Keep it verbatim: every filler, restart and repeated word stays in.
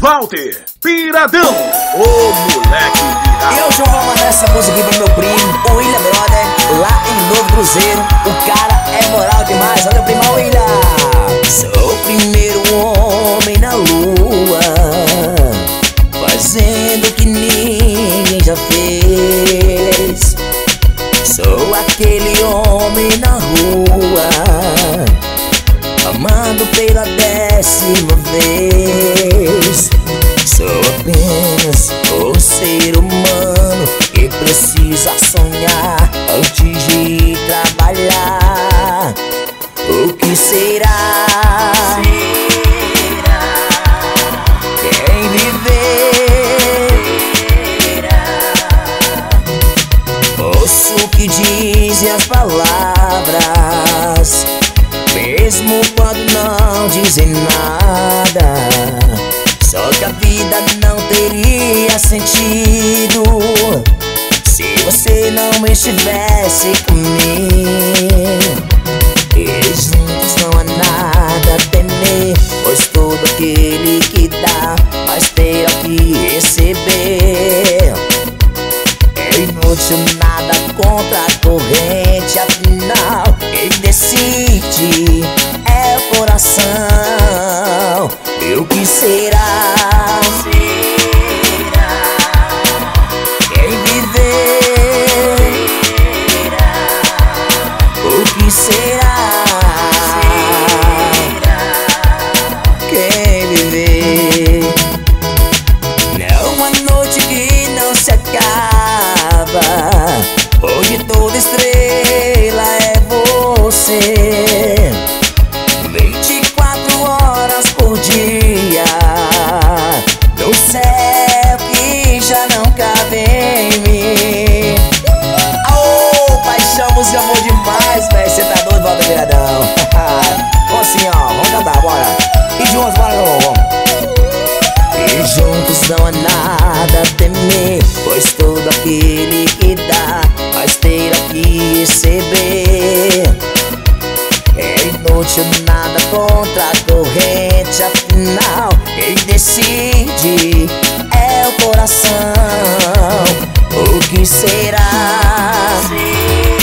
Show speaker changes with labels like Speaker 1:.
Speaker 1: Walter Piradão, o moleque pirado.
Speaker 2: E hoje eu vou mandar essa música aqui pro meu primo, o William Brother, lá em Novo Cruzeiro. O cara é moral demais, olha o primo William. Sou o primeiro homem na lua, fazendo o que ninguém já fez. Sou aquele homem na rua, amando pela décima vez. Sou apenas um ser humano que precisa sonhar antes de trabalhar. O que será? Será? Quem viver ouço o que dizem as palavras, mesmo quando não dizem nada. Só que a vida não teria sentido se você não estivesse comigo. E juntos não há nada a temer, pois todo aquele que dá mas terá que receber. É inútil nada contra a corrente, afinal quem decide é o coração. E o que será? Será? Quem viver? O que será? Será? Quem viver? Não há noite que não se acaba, hoje toda estrela é você. Vinte e quatro horas por dia no céu que já não cabe em mim. Ô, paixão, música boa demais, velho. Cê tá doido, Walter Piradão. Vamos assim, ó, vamos cantar, bora. E juntos, bora, vamos. E juntos não há nada a temer, pois todo aquele que dá mas terá que receber. É inútil nada contra a corrente, afinal quem decide é o coração. O que será? Será?